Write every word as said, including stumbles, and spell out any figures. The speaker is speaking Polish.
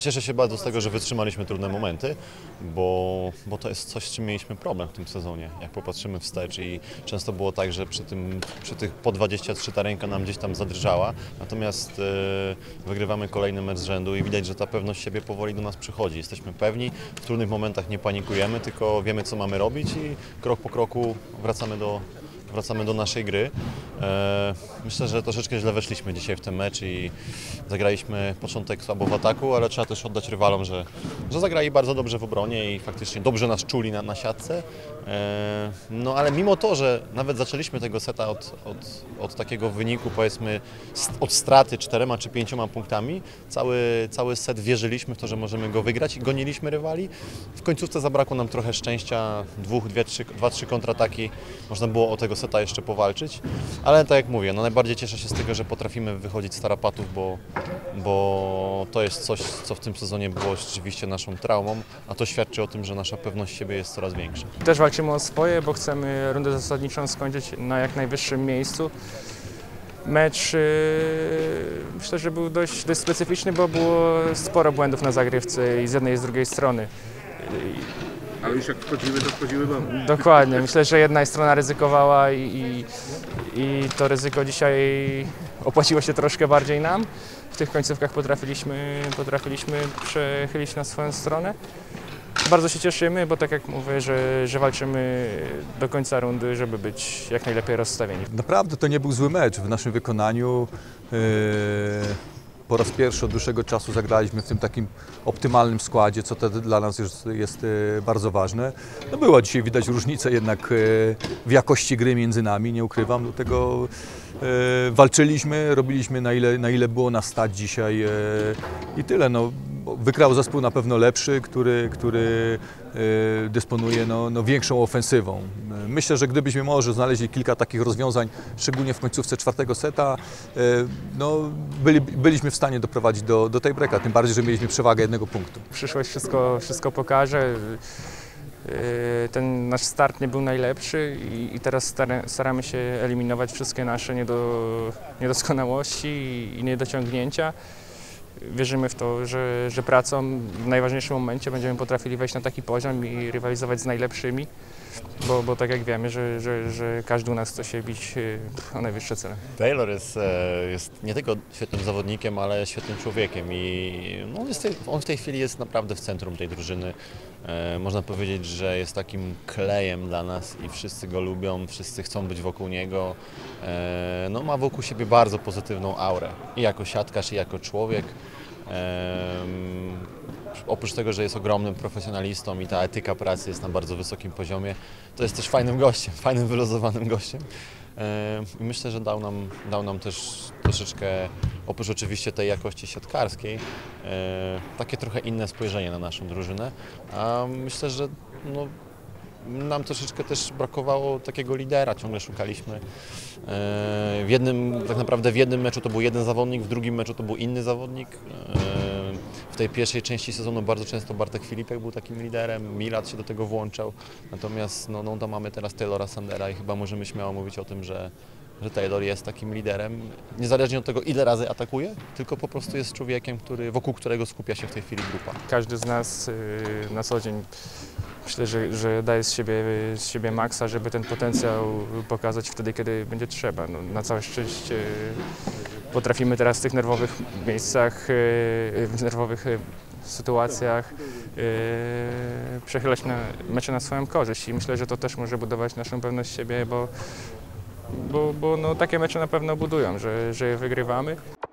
Cieszę się bardzo z tego, że wytrzymaliśmy trudne momenty, bo, bo to jest coś, z czym mieliśmy problem w tym sezonie. Jak popatrzymy wstecz i często było tak, że przy, tym, przy tych po dwudziestu trzech ta ręka nam gdzieś tam zadrżała, natomiast e, wygrywamy kolejny mecz z rzędu i widać, że ta pewność siebie powoli do nas przychodzi. Jesteśmy pewni, w trudnych momentach nie panikujemy, tylko wiemy, co mamy robić i krok po kroku wracamy do Wracamy do naszej gry. Myślę, że troszeczkę źle weszliśmy dzisiaj w ten mecz i zagraliśmy początek słabo w ataku, ale trzeba też oddać rywalom, że, że zagrali bardzo dobrze w obronie i faktycznie dobrze nas czuli na, na siatce. No ale mimo to, że nawet zaczęliśmy tego seta od, od, od takiego wyniku, powiedzmy od straty czterema czy pięcioma punktami, cały, cały set wierzyliśmy w to, że możemy go wygrać i goniliśmy rywali. W końcówce zabrakło nam trochę szczęścia, dwóch, dwie, trzy, dwa, trzy kontrataki, można było o tego seta jeszcze powalczyć, ale tak jak mówię, no najbardziej cieszę się z tego, że potrafimy wychodzić z tarapatów, bo, bo to jest coś, co w tym sezonie było rzeczywiście naszą traumą, a to świadczy o tym, że nasza pewność siebie jest coraz większa. Też walczymy o swoje, bo chcemy rundę zasadniczą skończyć na jak najwyższym miejscu. Mecz yy, myślę, że był dość, dość specyficzny, bo było sporo błędów na zagrywce i z jednej i z drugiej strony. Ale już jak wchodziły, to wchodziły bomby. Dokładnie. Myślę, że jedna strona ryzykowała i, i, i to ryzyko dzisiaj opłaciło się troszkę bardziej nam. W tych końcówkach potrafiliśmy, potrafiliśmy przechylić na swoją stronę. Bardzo się cieszymy, bo tak jak mówię, że, że walczymy do końca rundy, żeby być jak najlepiej rozstawieni. Naprawdę to nie był zły mecz w naszym wykonaniu. Yy... Po raz pierwszy od dłuższego czasu zagraliśmy w tym takim optymalnym składzie, co to dla nas jest, jest bardzo ważne. No była dzisiaj widać różnica jednak w jakości gry między nami, nie ukrywam. Do tego e, walczyliśmy, robiliśmy na ile, na ile było nas stać dzisiaj e, i tyle. No, wygrał zespół na pewno lepszy, który, który e, dysponuje no, no większą ofensywą. Myślę, że gdybyśmy może znaleźli kilka takich rozwiązań, szczególnie w końcówce czwartego seta, e, no, byli, byliśmy w stanie doprowadzić do, do tej breaka, tym bardziej, że mieliśmy przewagę jednego punktu. Przyszłość wszystko, wszystko pokaże. Ten nasz start nie był najlepszy i, i teraz staramy się eliminować wszystkie nasze niedo, niedoskonałości i, i niedociągnięcia. Wierzymy w to, że, że pracą w najważniejszym momencie będziemy potrafili wejść na taki poziom i rywalizować z najlepszymi, bo, bo tak jak wiemy, że, że, że każdy u nas chce się bić o najwyższe cele. Taylor jest, jest nie tylko świetnym zawodnikiem, ale świetnym człowiekiem i no, jest, on w tej chwili jest naprawdę w centrum tej drużyny. Można powiedzieć, że jest takim klejem dla nas i wszyscy go lubią, wszyscy chcą być wokół niego. No, ma wokół siebie bardzo pozytywną aurę i jako siatkarz, i jako człowiek. Um, oprócz tego, że jest ogromnym profesjonalistą i ta etyka pracy jest na bardzo wysokim poziomie, to jest też fajnym gościem, fajnym, wyluzowanym gościem. I um, myślę, że dał nam, dał nam też troszeczkę, oprócz oczywiście tej jakości siatkarskiej, um, takie trochę inne spojrzenie na naszą drużynę. A myślę, że no, nam troszeczkę też brakowało takiego lidera, ciągle szukaliśmy. W jednym, tak naprawdę w jednym meczu to był jeden zawodnik, w drugim meczu to był inny zawodnik. W tej pierwszej części sezonu bardzo często Bartek Filipek był takim liderem, Milad się do tego włączał. Natomiast no, no to mamy teraz Taylora Sandera i chyba możemy śmiało mówić o tym, że, że Taylor jest takim liderem, niezależnie od tego, ile razy atakuje, tylko po prostu jest człowiekiem, który, wokół którego skupia się w tej chwili grupa. Każdy z nas na co dzień myślę, że, że daje z siebie, z siebie maksa, żeby ten potencjał pokazać wtedy, kiedy będzie trzeba. No, na całe szczęście potrafimy teraz w tych nerwowych miejscach, w nerwowych sytuacjach przechylać na, mecze na swoją korzyść i myślę, że to też może budować naszą pewność siebie, bo, bo, bo no, takie mecze na pewno budują, że, że je wygrywamy.